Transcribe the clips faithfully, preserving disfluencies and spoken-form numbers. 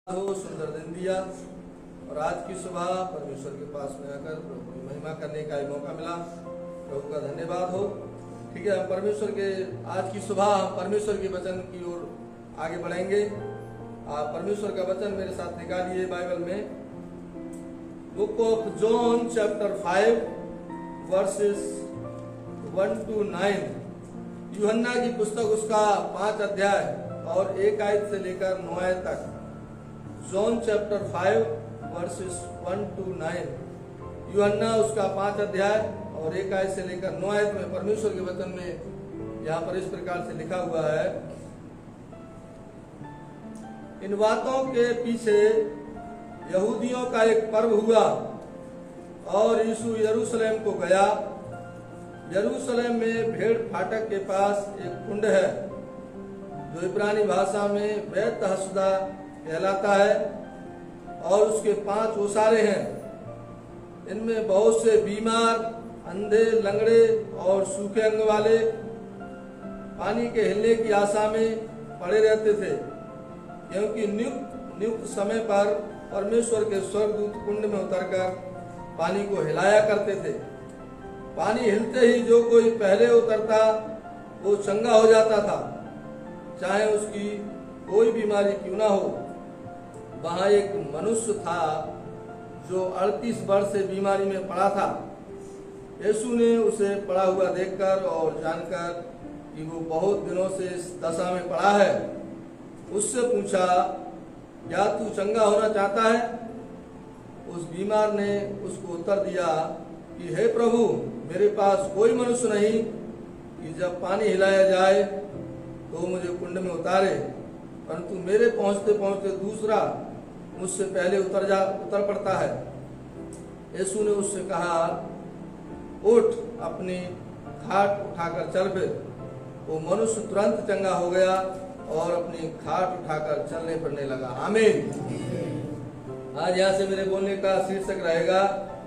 हो सुंदर दिन दिया और आज की सुबह परमेश्वर के पास में आकर प्रभु की महिमा करने का मौका मिला। प्रभु का धन्यवाद हो। ठीक है, हम परमेश्वर के आज की सुबह परमेश्वर के वचन की ओर आगे बढ़ेंगे। आप परमेश्वर का वचन मेरे साथ निकालिए बाइबल में, book of John chapter five verses one two nine. Yuhanna की पुस्तक उसका पांच अध्याय और एक आयत से लेकर नौ आयत तक। John chapter five verses one two nine. Yuhanna उसका पांच अध्याय और एक आयत से लेकर नौ आयत में परमेश्वर के वचन में यहाँ पर इस प्रकार से लिखा हुआ है। इन बातों के पीछे यहूदियों का एक पर्व हुआ और यीशु यरूशलेम को गया। यरूशलेम में भेड़ फाटक के पास एक कुंड है जो इब्रानी भाषा में बैत हसदा कहलाता है और उसके पांच ओसारे हैं। इनमें बहुत से बीमार, अंधे, लंगड़े और सूखे अंग वाले पानी के हिलने की आशा में पड़े रहते थे, क्योंकि नियुक्त नियुक्त समय पर परमेश्वर के स्वर्गदूत कुंड में उतरकर पानी को हिलाया करते थे। पानी हिलते ही जो कोई पहले उतरता वो चंगा हो जाता था, चाहे उसकी कोई बीमारी क्यों ना हो। वहां एक मनुष्य था जो अड़तीस वर्ष से बीमारी में पड़ा था। यीशु ने उसे पड़ा हुआ देखकर और जानकर कि वो बहुत दिनों से इस दशा में पड़ा है, उससे पूछा, क्या तू चंगा होना चाहता है? उस बीमार ने उसको उत्तर दिया कि हे प्रभु, मेरे पास कोई मनुष्य नहीं कि जब पानी हिलाया जाए तो मुझे कुंड में उतारे, परंतु मेरे पहुंचते पहुंचते दूसरा मुझसे पहले उतर जा उतर पड़ता है। यीशु ने उससे कहा, उठ, अपनी खाट उठाकर चल फिर। वो मनुष्य तुरंत चंगा हो गया और अपनी खाट उठाकर चलने फिरने लगा। आमीन। आज यहाँ से मेरे बोलने का शीर्षक रहेगा,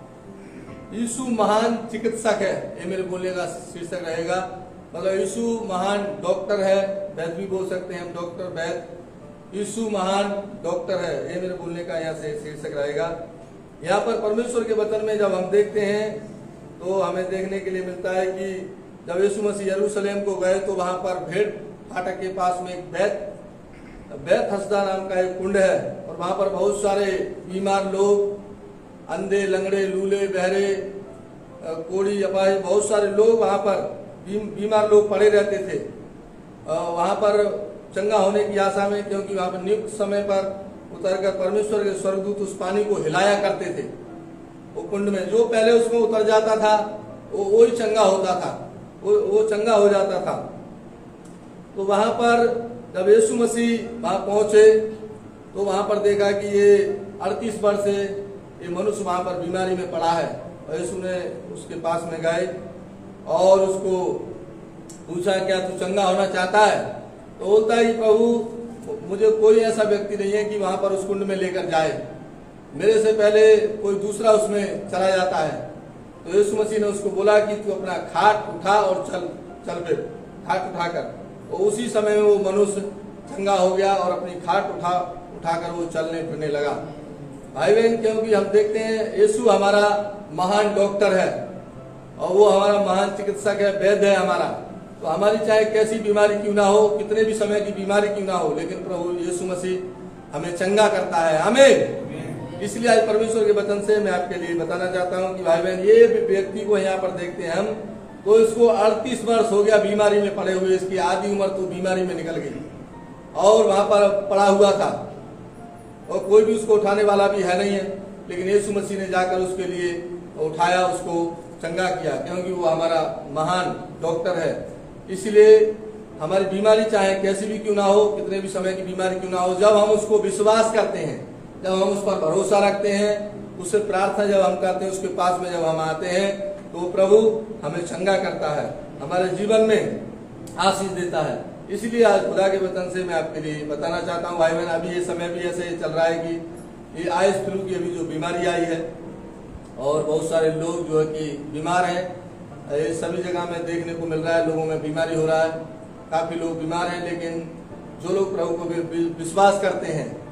यीशु महान चिकित्सक है। ये मेरे बोलने का शीर्षक रहेगा। मतलब यीशु महान डॉक्टर है, वैद्य भी बोल सकते हैं हम, डॉक्टर वैद्य। यीशु महान डॉक्टर है, ये मेरे बोलने का यहाँ से शीर्षक रहेगा। यहाँ पर परमेश्वर के वचन में जब हम देखते हैं तो हमें देखने के लिए मिलता है कि जब यीशु मसीह यरूशलेम को गए तो वहां पर भेड़ फाटक के पास में एक बैत बैत हसदा नाम का एक कुंड है और वहां पर बहुत सारे बीमार लोग, अंधे, लंगड़े, लूले, बहरे, कोड़ी, अपाहिज, बहुत सारे लोग वहां पर बीमार लोग पड़े रहते थे वहां पर चंगा होने की आशा में, क्योंकि वहां पर नियुक्त समय पर उतरकर परमेश्वर के स्वर्गदूत उस पानी को हिलाया करते थे। वो कुंड में जो पहले उसमें उतर जाता था वो वो ही चंगा होता था, वो वो चंगा हो जाता था। तो वहां पर जब यीशु मसीह वहां पहुंचे तो वहां पर देखा कि ये अड़तीस वर्ष से ये मनुष्य वहां पर बीमारी में पड़ा है और यीशु ने उसके पास में गए और उसको पूछा, क्या तू चंगा होना चाहता है? तो बोलता है, प्रभु, मुझे कोई ऐसा व्यक्ति नहीं है कि वहां पर उस कुंड में लेकर जाए, मेरे से पहले कोई दूसरा उसमें चला जाता है। तो यीशु मसीह ने उसको बोला कि तू अपना खाट उठा और चल चल फिर। खाट उठाकर और उसी समय में वो मनुष्य चंगा हो गया और अपनी खाट उठा उठाकर वो चलने फिरने लगा। भाई बहन, क्योंकि हम देखते हैं यीशु हमारा महान डॉक्टर है और वो हमारा महान चिकित्सक है, वैद्य है हमारा। तो हमारी चाहे कैसी बीमारी क्यों ना हो, कितने भी समय की बीमारी क्यों ना हो, लेकिन प्रभु यीशु मसीह हमें चंगा करता है। आमीन। इसलिए आज परमेश्वर के वचन से मैं आपके लिए बताना चाहता हूं कि भाई बहन, ये व्यक्ति को यहाँ पर देखते हैं हम, तो इसको अड़तीस वर्ष हो गया बीमारी में पड़े हुए। इसकी आधी उम्र तो बीमारी में निकल गई और वहां पर पड़ा हुआ था और कोई भी उसको उठाने वाला भी है नहीं है, लेकिन यीशु मसीह ने जाकर उसके लिए उठाया, उसको चंगा किया, क्योंकि वो हमारा महान डॉक्टर है। इसलिए हमारी बीमारी चाहे कैसी भी क्यों ना हो, कितने भी समय की बीमारी क्यों ना हो, जब हम उसको विश्वास करते हैं, जब हम उस पर भरोसा रखते हैं, उससे प्रार्थना जब हम करते हैं, उसके पास में जब हम आते हैं, तो प्रभु हमें चंगा करता है, हमारे जीवन में आशीष देता है। इसलिए आज खुदा के वचन से मैं आपके लिए बताना चाहता हूँ भाई बहन, अभी ये समय भी ऐसे चल रहा है कि ये आइस फ्लू की अभी जो बीमारी आई है और बहुत सारे लोग जो है कि बीमार हैं, ये सभी जगह में देखने को मिल रहा है, लोगों में बीमारी हो रहा है, काफी लोग बीमार हैं। लेकिन जो लोग प्रभु को विश्वास करते हैं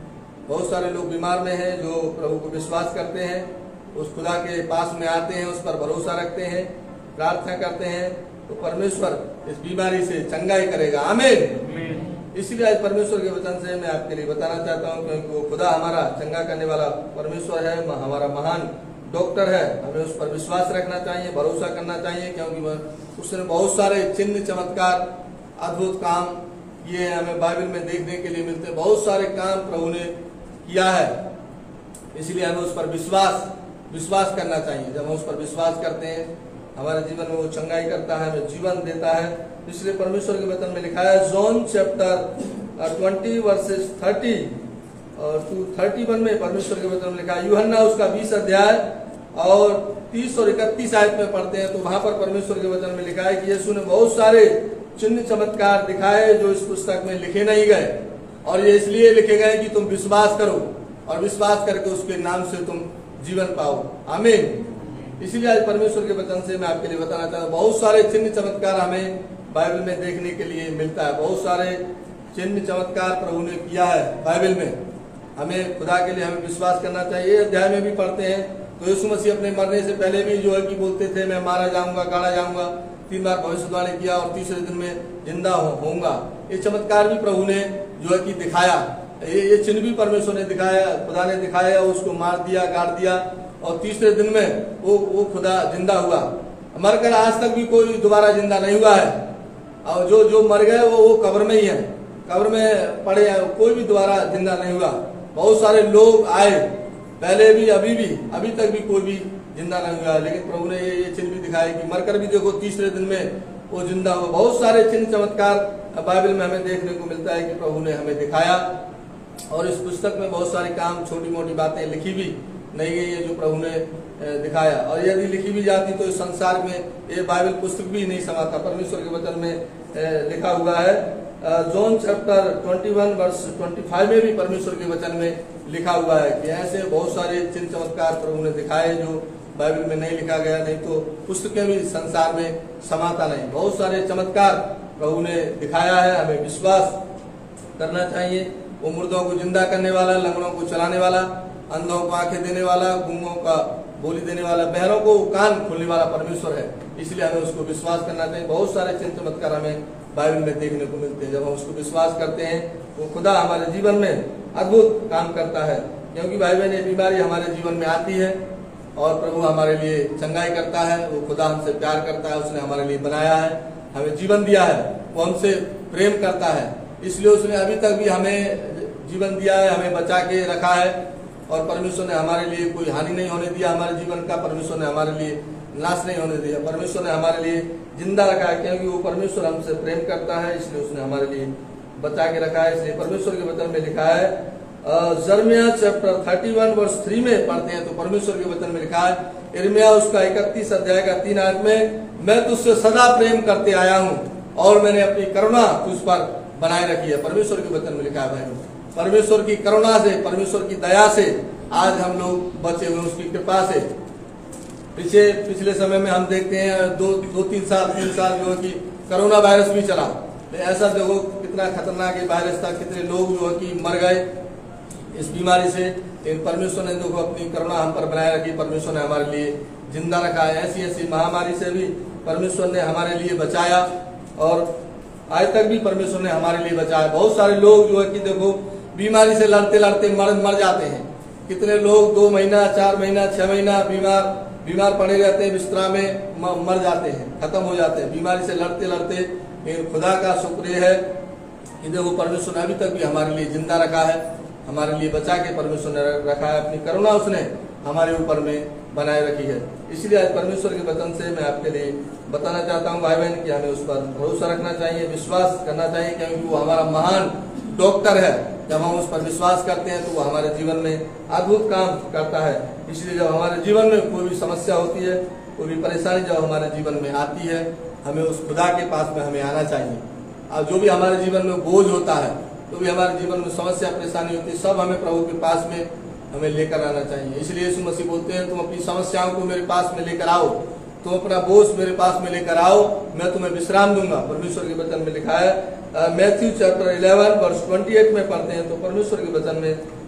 बहुत सारे लोग बीमार में हैं जो प्रभु को विश्वास करते हैं, उस खुदा के पास में आते हैं, उस पर भरोसा रखते हैं, प्रार्थना करते हैं, तो परमेश्वर इस बीमारी से चंगाई करेगा। आमीन। इसलिए आज परमेश्वर के वचन से मैं आपके लिए बताना चाहता हूँ, क्योंकि वो खुदा हमारा चंगा करने वाला परमेश्वर है, हमारा महान डॉक्टर है। हमें उस पर विश्वास रखना चाहिए, भरोसा करना चाहिए, क्योंकि उसने बहुत सारे चिन्ह चमत्कार अद्भुत काम किए हैं, हमें बाइबल में देखने के लिए मिलते हैं। बहुत सारे काम प्रभु ने किया है, इसलिए हमें उस पर विश्वास विश्वास करना चाहिए। जब हम उस पर विश्वास करते हैं, हमारे जीवन में वो चंगाई करता है, हमें जीवन देता है। इसलिए परमेश्वर के वचन में लिखा है, John chapter twenty verses thirty और टू थर्टी वन में परमेश्वर के वचन में लिखा है, यूहन्ना उसका बीस अध्याय और तीस और इकतीस आयत में पढ़ते हैं, तो वहां पर परमेश्वर के वचन में लिखा है कि यीशु ने बहुत सारे चिन्ह चमत्कार दिखाए जो इस पुस्तक में लिखे नहीं गए, और ये इसलिए लिखे गए कि तुम विश्वास करो और विश्वास करके उसके नाम से तुम जीवन पाओ। आमीन। इसलिए आज परमेश्वर के वचन से मैं आपके लिए बताना चाहता हूँ, बहुत सारे चिन्ह चमत्कार हमें बाइबल में देखने के लिए मिलता है। बहुत सारे चिन्ह चमत्कार प्रभु ने किया है बाइबल में। हमें खुदा के लिए हमें विश्वास करना चाहिए। अध्याय में भी पढ़ते हैं तो यीशु मसीह अपने मरने से पहले भी जो है कि बोलते थे, मैं मारा जाऊंगा, गाड़ा जाऊंगा, तीन बार भविष्यवाणी किया और तीसरे दिन में जिंदा होऊंगा। ये चमत्कार भी प्रभु ने जो है कि दिखाया, ये ये चिन्ह भी परमेश्वर ने दिखाया, खुदा ने दिखाया। उसको मार दिया, गाड़ दिया और तीसरे दिन में वो वो खुदा जिंदा हुआ। मरकर आज तक भी कोई दोबारा जिंदा नहीं हुआ है, और जो जो मर गए वो वो कब्र में ही है, कब्र में पड़े हैं, कोई भी दोबारा जिंदा नहीं हुआ। बहुत सारे लोग आए पहले भी, अभी भी, अभी तक भी कोई भी जिंदा नहीं हुआ, लेकिन प्रभु ने ये ये चिन्ह भी दिखाया कि मरकर भी देखो तीसरे दिन में वो जिंदा हुआ। बहुत सारे चिन्ह चमत्कार बाइबल में हमें देखने को मिलता है कि प्रभु ने हमें दिखाया, और इस पुस्तक में बहुत सारे काम, छोटी मोटी बातें लिखी भी नहीं गई है जो प्रभु ने दिखाया। और यदि लिखी भी जाती तो इस संसार में ये बाइबल पुस्तक भी नहीं समाता। परमेश्वर के वचन में लिखा हुआ है, जॉन चैप्टर इक्कीस वर्ष पच्चीस में भी परमेश्वर के वचन में लिखा हुआ है कि ऐसे बहुत सारे चिन्ह चमत्कार प्रभु ने दिखाए जो बाइबल में नहीं लिखा गया, नहीं तो पुस्तकें भी संसार में समाता नहीं। बहुत सारे चमत्कार प्रभु ने दिखाया है, हमें विश्वास करना चाहिए। वो मुर्दों को जिंदा करने वाला, लंगड़ों को चलाने वाला, अंधों को आंखें देने वाला, गूंगों का बोली देने वाला, बहरों को कान खोलने वाला परमेश्वर है, इसलिए हमें उसको विश्वास करना चाहिए। बहुत सारे चिन्ह चमत्कार हमें बाइबल में देखने को मिलते हैं। जब हम उसको विश्वास करते हैं वो खुदा हमारे जीवन में अद्भुत काम करता है, क्योंकि भाई बहन ये बीमारी हमारे जीवन में आती है और प्रभु हमारे लिए चंगाई करता है। वो खुदा हमसे प्यार करता है, उसने हमारे लिए बनाया है, हमें जीवन दिया है, वो हमसे प्रेम करता है, इसलिए उसने अभी तक भी हमें जीवन दिया है, हमें बचा के रखा है, और परमेश्वर ने हमारे लिए कोई हानि नहीं होने दिया हमारे जीवन का। परमेश्वर ने हमारे लिए नाश नहीं होने दिया, परमेश्वर ने हमारे लिए जिंदा रखा है, क्योंकि वो परमेश्वर हमसे प्रेम करता है, इसलिए उसने हमारे लिए बचा के रखा है। इसलिए परमेश्वर के वचन में लिखा है, यिर्मयाह चैप्टर इकतीस वर्ष तीन में पढ़ते हैं तो परमेश्वर के वचन में लिखा है, यिर्मयाह उसका इकतीस अध्याय का तीन आयत में, मैं तुझसे सदा प्रेम करते आया हूँ और मैंने अपनी करुणा तुझ पर बनाए रखी है। परमेश्वर के वचन में लिखा है भाई, परमेश्वर की करुणा से, परमेश्वर की दया से आज हम लोग बचे हुए, उसकी कृपा से। पिछले पिछले समय में हम देखते हैं दो दो तीन साल तीन साल जो है कि कोरोना वायरस भी चला, ऐसा देखो कितना खतरनाक ये वायरस था, कितने लोग जो है कि मर गए इस बीमारी से। लेकिन परमेश्वर ने देखो अपनी करुणा हम पर बनाए रखी, परमेश्वर ने हमारे लिए जिंदा रखा है। ऐसी ऐसी महामारी से भी परमेश्वर ने हमारे लिए बचाया, और आज तक भी परमेश्वर ने हमारे लिए बचाया। बहुत सारे लोग जो है कि देखो बीमारी से लड़ते लड़ते मर मर जाते हैं। कितने लोग दो महीना चार महीना छह महीना बीमार बीमार पड़े रहते हैं, बिस्तरा में मर जाते हैं, खत्म हो जाते हैं बीमारी से लड़ते लड़ते। लेकिन खुदा का शुक्र है कि देखो परमेश्वर ने अभी तक भी हमारे लिए जिंदा रखा है, हमारे लिए बचा के परमेश्वर ने रखा है, अपनी करुणा उसने हमारे ऊपर में बनाए रखी है। इसलिए आज परमेश्वर के वचन से मैं आपके लिए बताना चाहता हूँ भाई बहन कि हमें उस पर भरोसा रखना चाहिए, विश्वास करना चाहिए, क्योंकि वो हमारा महान डॉक्टर है। जब हम उस पर विश्वास करते हैं तो वो हमारे जीवन में अद्भुत काम करता है। इसलिए जब हमारे जीवन में कोई भी समस्या होती है, कोई भी परेशानी जब हमारे जीवन में आती है, हमें उस खुदा के पास में हमें आना चाहिए। और जो भी हमारे जीवन में बोझ होता है, जो भी हमारे जीवन में समस्या परेशानी होती है, सब हमें प्रभु के पास में हमें लेकर आना चाहिए। इसलिए यीशु मसीह बोलते हैं, तुम अपनी समस्याओं को मेरे पास में लेकर आओ, तुम अपना बोझ मेरे पास में लेकर आओ, मैं तुम्हें विश्राम दूंगा। परमेश्वर के वचन में लिखा है, मैथ्यू चैप्टर इलेवन वर्ष अट्ठाईस में पढ़ते हैं तो परमेश्वर के वचन में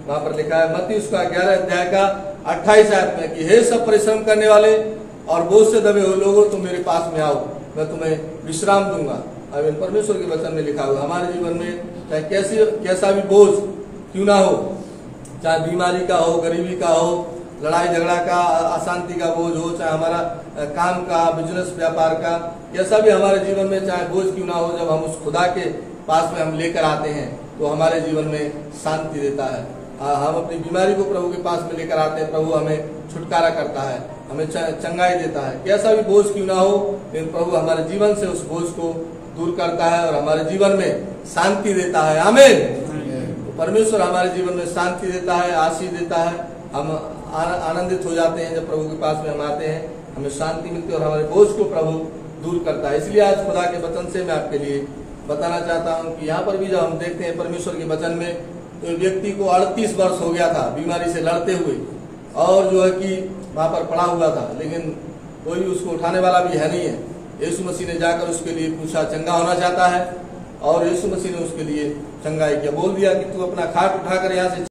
वहां पर लिखा है मत्ती उसका ग्यारह अध्याय का अट्ठाईस आयत में कि हे सब परिश्रम करने वाले और बोझ से दबे हुए लोगों तुम मेरे पास में आओ, मैं तुम्हें विश्राम दूंगा। अब इन परमेश्वर के वचन में लिखा हुआ हमारे जीवन में चाहे कैसी कैसा भी बोझ क्यों ना हो, चाहे बीमारी का हो, गरीबी का हो, लड़ाई झगड़ा का, अशांति का बोझ हो, चाहे हमारा काम का, बिजनेस व्यापार का, कैसा भी हमारे जीवन में चाहे बोझ क्यों ना हो, जब हम उस खुदा के पास में हम लेकर आते हैं तो हमारे जीवन में शांति देता है। हम अपनी बीमारी को प्रभु के पास में लेकर आते हैं, प्रभु हमें छुटकारा करता है, हमें चंगाई देता है। कैसा भी बोझ क्यों ना हो, लेकिन प्रभु हमारे जीवन से उस बोझ को दूर करता है और हमारे जीवन में शांति देता है। आमीन। तो परमेश्वर हमारे जीवन में शांति देता है, आशीष देता है, हम आनंदित हो जाते हैं जब प्रभु के पास में हम आते हैं, हमें शांति मिलती है और हमारे बोझ को प्रभु दूर करता है। इसलिए आज खुदा के वचन से मैं आपके लिए बताना चाहता हूँ कि यहाँ पर भी जब हम देखते हैं परमेश्वर के वचन में, तो व्यक्ति को अड़तीस वर्ष हो गया था बीमारी से लड़ते हुए, और जो है कि वहां पर पड़ा हुआ था, लेकिन कोई उसको उठाने वाला भी है नहीं है। यीशु मसीह ने जाकर उसके लिए पूछा चंगा होना चाहता है, और यीशु मसीह ने उसके लिए चंगाई किया, बोल दिया कि तू अपना खाट उठाकर यहाँ से